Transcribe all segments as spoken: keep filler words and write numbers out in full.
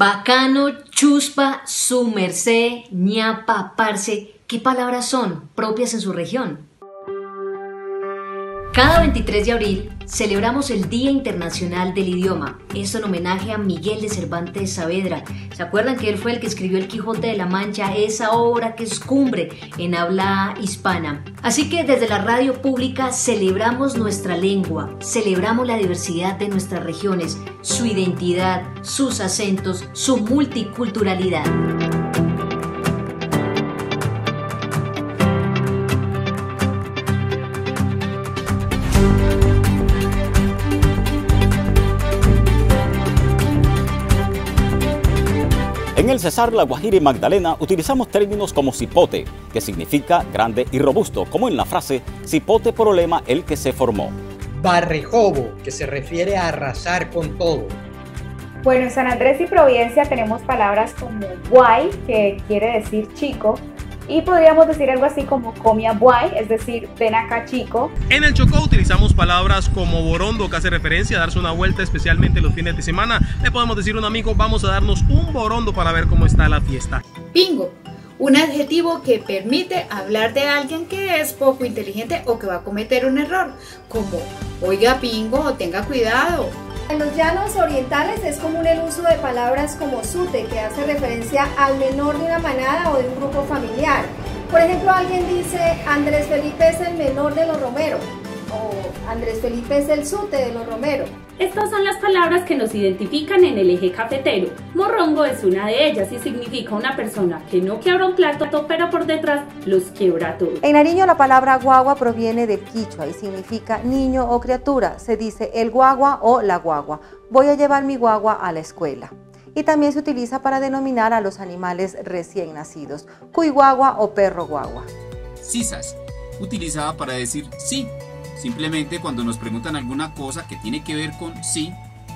Bacano, chuspa, su merced, ñapa, parce, ¿qué palabras son propias en su región? Cada veintitrés de abril celebramos el Día Internacional del Idioma, esto en homenaje a Miguel de Cervantes Saavedra. ¿Se acuerdan que él fue el que escribió El Quijote de la Mancha, esa obra que es cumbre en habla hispana? Así que desde la radio pública celebramos nuestra lengua, celebramos la diversidad de nuestras regiones, su identidad, sus acentos, su multiculturalidad. En el Cesar, La Guajira y Magdalena utilizamos términos como cipote, que significa grande y robusto, como en la frase cipote problema el que se formó. Barrejobo, que se refiere a arrasar con todo. Bueno, en San Andrés y Providencia tenemos palabras como guay, que quiere decir chico, y podríamos decir algo así como comia buay, es decir, ven acá chico. En el Chocó utilizamos palabras como borondo, que hace referencia a darse una vuelta, especialmente los fines de semana. Le podemos decir a un amigo, vamos a darnos un borondo para ver cómo está la fiesta. Pingo, un adjetivo que permite hablar de alguien que es poco inteligente o que va a cometer un error, como oiga pingo, tenga cuidado. En los llanos orientales es común el uso de palabras como sute, que hace referencia al menor de una manada o de un grupo familiar. Por ejemplo, alguien dice Andrés Felipe es el menor de los Romero o Andrés Felipe es el sute de los Romero. Estas son las palabras que nos identifican en el eje cafetero. Morrongo es una de ellas y significa una persona que no quiebra un plato, pero por detrás los quiebra todos. En Nariño la palabra guagua proviene del quichua y significa niño o criatura. Se dice el guagua o la guagua. Voy a llevar mi guagua a la escuela. Y también se utiliza para denominar a los animales recién nacidos, cuy guagua o perro guagua. Sisas, utilizada para decir sí. Simplemente cuando nos preguntan alguna cosa que tiene que ver con sí,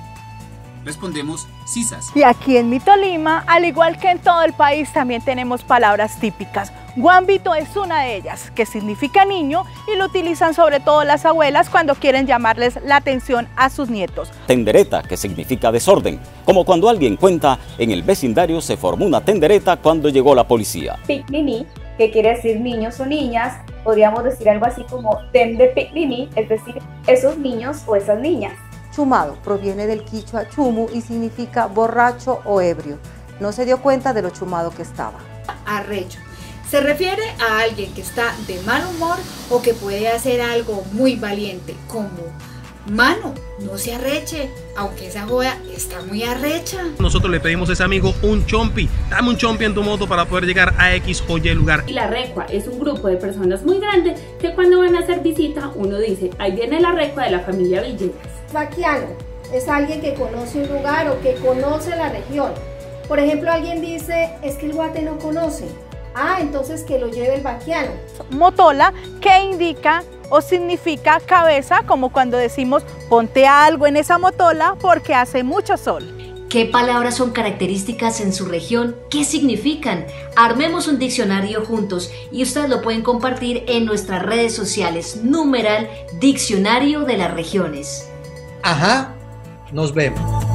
respondemos sisas. Y aquí en mi Tolima, al igual que en todo el país, también tenemos palabras típicas. Guambito es una de ellas, que significa niño y lo utilizan sobre todo las abuelas cuando quieren llamarles la atención a sus nietos. Tendereta, que significa desorden, como cuando alguien cuenta, en el vecindario se formó una tendereta cuando llegó la policía. Picniní, que quiere decir niños o niñas, podríamos decir algo así como ten de picniní, es decir, esos niños o esas niñas. Chumado proviene del quichua chumu y significa borracho o ebrio. No se dio cuenta de lo chumado que estaba. Arrecho. Se refiere a alguien que está de mal humor o que puede hacer algo muy valiente, como mano, no se arreche, aunque esa joda está muy arrecha. Nosotros le pedimos a ese amigo un chompi, dame un chompi en tu moto para poder llegar a X o Y lugar. Y la recua es un grupo de personas muy grande que cuando van a hacer visita uno dice, ahí viene la recua de la familia Villegas. Vaquiano es alguien que conoce un lugar o que conoce la región. Por ejemplo, alguien dice, es que el guate no conoce. Ah, entonces que lo lleve el vaquiano. Motola, que indica o significa cabeza, como cuando decimos ponte algo en esa motola porque hace mucho sol. ¿Qué palabras son características en su región? ¿Qué significan? Armemos un diccionario juntos y ustedes lo pueden compartir en nuestras redes sociales. Numeral Diccionario de las Regiones. Ajá, nos vemos.